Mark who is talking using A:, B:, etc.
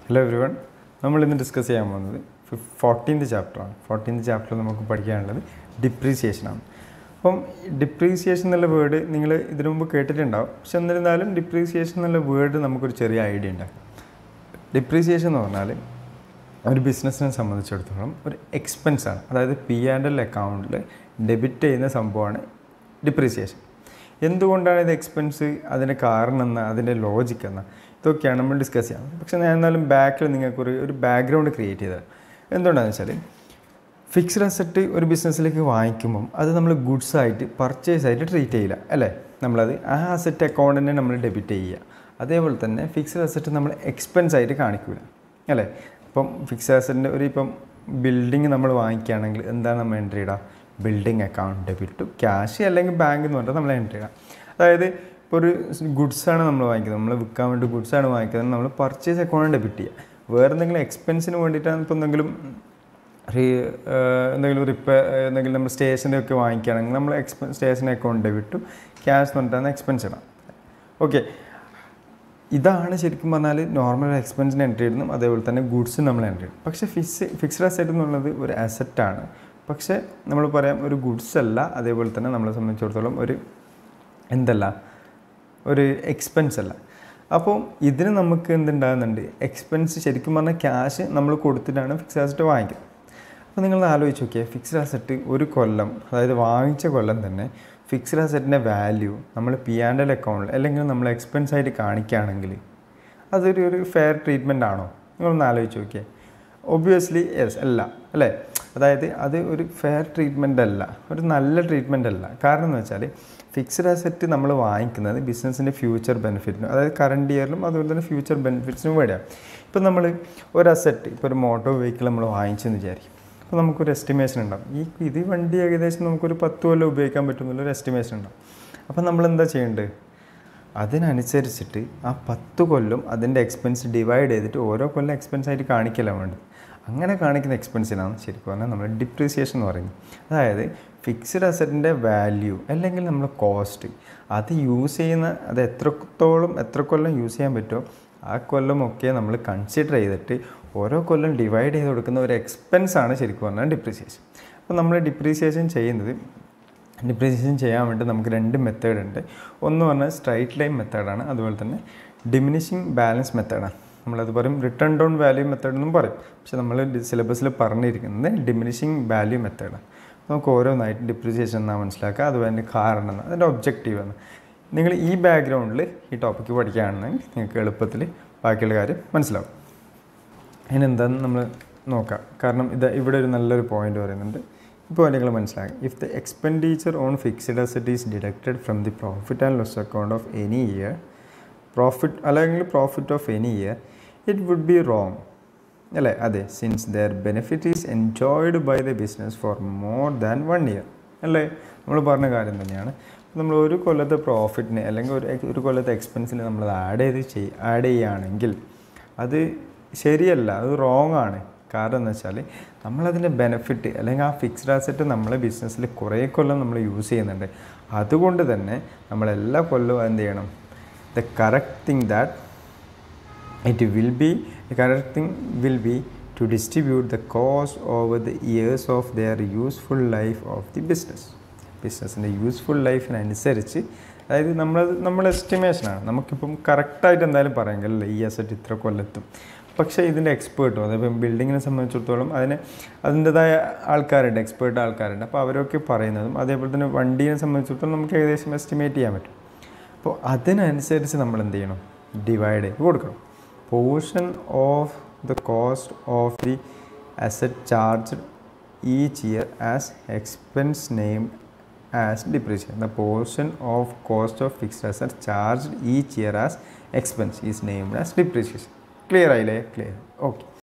A: Hello everyone. We will discuss the 14th chapter. 14th chapter we will study depreciation. Depreciation is a word you will hear. But depreciation is a word we will idea. Depreciation is a business expense. That is P&L account debit depreciation. എന്തുകൊണ്ടാണ് ഇത് expense അതിന്റെ കാരണം അതിന്റെ logic ഇതൊക്കെയാണ് നമ്മൾ discuss ചെയ്യാം. പക്ഷേ ഞാൻ എന്നാലും ബാക്കിൽ നിങ്ങൾക്ക് ഒരു ബാക്ക്ഗ്രൗണ്ട് ക്രിയേറ്റ് ചെയ്തതാണ്. എന്തുകൊണ്ടാണെന്ന് വെച്ചാൽ ഫിക്സ്ഡ് അസറ്റ് ഒരു ബിസിനസ്സിലേക്ക് വാങ്ങിക്കുമ്പോൾ അത് നമ്മൾ ഗുഡ്സ് ആയിട്ട് പർച്ചേസ് ആയിട്ട് ട്രീറ്റ് ചെയ്യില്ല അല്ലേ. നമ്മളത് ആ അസറ്റ് അക്കൗണ്ടിനെ നമ്മൾ ഡെബിറ്റ് ചെയ്യുക. അതേപോലെ തന്നെ ഫിക്സ്ഡ് അസറ്റ് നമ്മൾ എക്സ്പെൻസ് ആയിട്ട് കാണിക്കില്ല അല്ലേ. ഇപ്പം ഫിക്സ്ഡ് അസറ്റിൻ്റെ ഇപ്പം ബിൽഡിംഗ് നമ്മൾ വാങ്ങിക്കുകയാണെങ്കിൽ എന്താണ് നമ്മൾ എൻട്രി ഇടുക? Building account debit to cash അല്ലെങ്കിൽ ബാങ്ക് എന്ന് പറഞ്ഞാൽ നമ്മൾ എൻട്രി ചെയ്യാം. അതായത് ഇപ്പോൾ ഒരു ഗുഡ്സാണ് നമ്മൾ വാങ്ങിക്കുന്നത്, നമ്മൾ വിൽക്കാൻ വേണ്ടി ഗുഡ്സാണ് വാങ്ങിക്കുന്നത്, നമ്മൾ പർച്ചേസ് അക്കൗണ്ട് ഡെബിറ്റ് ചെയ്യുക. വേറെ എന്തെങ്കിലും എക്സ്പെൻസിന് വേണ്ടിയിട്ടാണ് ഇപ്പോൾ എന്തെങ്കിലും നമ്മൾ സ്റ്റേഷനറി ഒക്കെ വാങ്ങിക്കുകയാണെങ്കിൽ നമ്മൾ stationery account debit to cash എന്ന് പറഞ്ഞിട്ടാണ് എക്സ്പെൻസ് ഇടാം. ഓക്കെ, ഇതാണ് ശരിക്കും പറഞ്ഞാൽ നോർമൽ എക്സ്പെൻസിന് എൻട്രി ഇടുന്നു. അതേപോലെ തന്നെ ഗുഡ്സ് നമ്മൾ എൻട്രി ഇടും. പക്ഷേ ഫിക്സ്ഡ് അസറ്റ് എന്നുള്ളത് ഒരു അസറ്റാണ്. പക്ഷേ നമ്മൾ പറയാം ഒരു ഗുഡ്സ് അല്ല. അതേപോലെ തന്നെ നമ്മളെ സംബന്ധിച്ചിടത്തോളം ഒരു എക്സ്പെൻസ് അല്ല. അപ്പോൾ ഇതിന് നമുക്ക് എന്തുണ്ടാകുന്നുണ്ട്? എക്സ്പെൻസ് ശരിക്കും പറഞ്ഞാൽ ക്യാഷ് നമ്മൾ കൊടുത്തിട്ടാണ് ഫിക്സ്ഡ് അസറ്റ് വാങ്ങിക്കുന്നത്. അപ്പോൾ നിങ്ങൾ ആലോചിച്ച് നോക്കിയാൽ ഫിക്സ്ഡ് അസറ്റ് ഒരു കൊല്ലം, അതായത് വാങ്ങിച്ച കൊല്ലം തന്നെ ഫിക്സ്ഡ് അസറ്റിൻ്റെ വാല്യൂ നമ്മൾ P&L അക്കൗണ്ടിൽ അല്ലെങ്കിൽ നമ്മൾ എക്സ്പെൻസ് ആയിട്ട് കാണിക്കുകയാണെങ്കിൽ അതൊരു ഫെയർ ട്രീറ്റ്മെൻ്റ് ആണോ? നിങ്ങളൊന്ന് ആലോചിച്ച് നോക്കിയാൽ. ഒബ്വിയസ്ലി യെസ് അല്ല അല്ലേ. അതായത് അത് ഒരു ഫെയർ ട്രീറ്റ്മെൻ്റ് അല്ല, ഒരു നല്ല ട്രീറ്റ്മെൻ്റ് അല്ല. കാരണം എന്ന് വെച്ചാൽ ഫിക്സ്ഡ് അസറ്റ് നമ്മൾ വാങ്ങിക്കുന്നത് ബിസിനസ്സിൻ്റെ ഫ്യൂച്ചർ ബെനിഫിറ്റിനും, അതായത് കറണ്ട് ഇയറിലും അതുപോലെ തന്നെ ഫ്യൂച്ചർ ബെനിഫിറ്റ്സിനും വേണ്ടിയാണ്. ഇപ്പോൾ നമ്മൾ ഒരു അസറ്റ്, ഇപ്പോൾ ഒരു മോട്ടോർ വെഹിക്കിൾ നമ്മൾ വാങ്ങിച്ചെന്ന് വിചാരിക്കും. അപ്പോൾ നമുക്കൊരു എസ്റ്റിമേഷൻ ഉണ്ടാകും, ഇത് വണ്ടി ഏകദേശം നമുക്കൊരു 10 കൊല്ലം ഉപയോഗിക്കാൻ പറ്റുമെന്നുള്ളൊരു എസ്റ്റിമേഷൻ ഉണ്ടാകും. അപ്പോൾ നമ്മളെന്താ ചെയ്യേണ്ടത്? അതിനനുസരിച്ചിട്ട് ആ 10 കൊല്ലം അതിൻ്റെ എക്സ്പെൻസ് ഡിവൈഡ് ചെയ്തിട്ട് ഓരോ കൊല്ലം എക്സ്പെൻസ് ആയിട്ട് കാണിക്കല വേണ്ടത്. അങ്ങനെ കാണിക്കുന്ന എക്സ്പെൻസിനാണ് ശരിക്കും പറഞ്ഞാൽ നമ്മൾ ഡിപ്രീസിയേഷൻ എന്ന് പറയുന്നത്. അതായത് ഫിക്സ്ഡ് അസറ്റിൻ്റെ വാല്യൂ അല്ലെങ്കിൽ നമ്മൾ കോസ്റ്റ് അത് യൂസ് ചെയ്യുന്ന അത് എത്ര കൊല്ലം യൂസ് ചെയ്യാൻ പറ്റുമോ ആ കൊല്ലമൊക്കെ നമ്മൾ കൺസിഡർ ചെയ്തിട്ട് ഓരോ കൊല്ലം ഡിവൈഡ് ചെയ്ത് കൊടുക്കുന്ന ഒരു എക്സ്പെൻസാണ് ശരിക്കും പറഞ്ഞാൽ ഡിപ്രീസിയേഷൻ. അപ്പോൾ നമ്മൾ ഡിപ്രീസിയേഷൻ ചെയ്യാൻ വേണ്ടി നമുക്ക് 2 മെത്തേഡ് ഉണ്ട്. ഒന്ന് പറഞ്ഞാൽ സ്ട്രൈറ്റ് ലൈൻ മെത്തേഡാണ്, അതുപോലെ തന്നെ ഡിമിനിഷിങ് ബാലൻസ് മെത്തേഡാണ്. നമ്മളത് പറയും റിട്ടേൺ ഡൗൺ വാല്യൂ മെത്തേഡ് എന്നും പറയും. പക്ഷേ നമ്മൾ സിലബസിൽ പറഞ്ഞിരിക്കുന്നത് ഡിമിനിഷിങ് വാല്യൂ മെത്തേഡാണ്. നമുക്ക് ഓരോന്നായിട്ട് ഡിപ്രീസിയേഷൻ എന്നാണ് മനസ്സിലാക്കുക, അതുപോലെ കാരണം എന്നാണ് അതിൻ്റെ ഒബ്ജക്റ്റീവാണ്. നിങ്ങൾ ഈ ബാക്ക്ഗ്രൗണ്ടിൽ ഈ ടോപ്പിക്ക് പഠിക്കുകയാണെന്നെങ്കിൽ നിങ്ങൾക്ക് എളുപ്പത്തിൽ ബാക്കിയുള്ള കാര്യം മനസ്സിലാവും. അതിനെന്താണെന്ന് നമ്മൾ നോക്കാം. കാരണം ഇവിടെ ഒരു നല്ലൊരു പോയിന്റ് പറയുന്നുണ്ട്. ഇപ്പോൾ നിങ്ങൾ മനസ്സിലാക്കുക. If the expenditure on fixed asset is deducted from the profit and loss account of any year profit of any year it would be wrong അല്ലേ. അതെ, since there benefit is enjoyed by the business for more than 1 year അല്ലേ. നമ്മൾ പറഞ്ഞ കാര്യം തന്നെയാണ്. നമ്മൾ ഒരു കൊല്ലത്തെ പ്രോഫിറ്റിന് അല്ലെങ്കിൽ ഒരു കൊല്ലത്തെ എക്സ്പെൻസിന് നമ്മൾ ആഡ് ചെയ്യുകയാണെങ്കിൽ അത് ശരിയല്ല, അത് റോങ് ആണ്. കാരണം എന്ന് വെച്ചാൽ നമ്മളതിൻ്റെ ബെനിഫിറ്റ് അല്ലെങ്കിൽ ആ ഫിക്സ്ഡ് അസറ്റ് നമ്മളെ ബിസിനസ്സിൽ കുറേ കൊല്ലം നമ്മൾ യൂസ് ചെയ്യുന്നുണ്ട്. അതുകൊണ്ട് തന്നെ നമ്മളെല്ലാ കൊല്ലവും എന്ത് ചെയ്യണം? The correct thing will be to distribute the cost over the years of their useful life of the ബിസിനസ്സിൻ്റെ യൂസ്ഫുൾ ലൈഫിനനുസരിച്ച്. അതായത് നമ്മൾ എസ്റ്റിമേഷനാണ്. നമുക്കിപ്പം കറക്റ്റായിട്ട് എന്തായാലും പറയാൻ കഴിയില്ല ഈ അസറ്റ് ഇത്ര കൊല്ലെത്തും. പക്ഷേ ഇതിൻ്റെ എക്സ്പേർട്ടും അതിപ്പം ബിൽഡിങ്ങിനെ സംബന്ധിച്ചിടത്തോളം അതിൻ്റെതായ ആൾക്കാരുണ്ട്, എക്സ്പേർട്ട് ആൾക്കാരുണ്ട്. അപ്പോൾ അവരൊക്കെ പറയുന്നതും അതേപോലെ തന്നെ വണ്ടീനെ സംബന്ധിച്ചിടത്തോളം നമുക്ക് ഏകദേശം എസ്റ്റിമേറ്റ് ചെയ്യാൻ പറ്റും. അപ്പോൾ അതിനനുസരിച്ച് നമ്മൾ എന്ത് ചെയ്യണം? ഡിവൈഡ് ചെയ്ത് കൊടുക്കണം. Portion of the cost of the asset charge each year as expense named as depreciation. The portion of cost of fixed asset charge each year as expense is named as depreciation. Clear ആയില്ലേ? Clear. Okay.